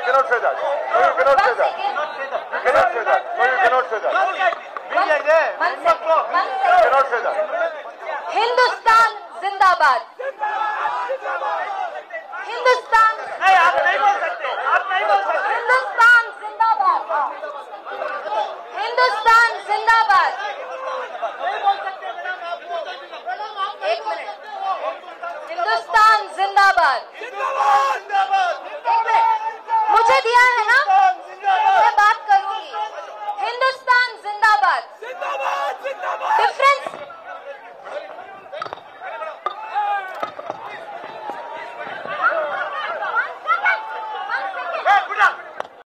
cannot say that. No, you cannot say that. You cannot say that. No, you cannot say that. You cannot say that. Hindustan जिंदाबाद। हिंदुस्तान नहीं, आप नहीं बोल सकते, आप नहीं बोल सकते। हिंदुस्तान जिंदाबाद। हिंदुस्तान जिंदाबाद। एक मिनट, हिंदुस्तान जिंदाबाद। एक मिनट, मुझे दिया है ना, मैं बात करूंगी। हिंदुस्तान जिंदाबाद। डिफरेंस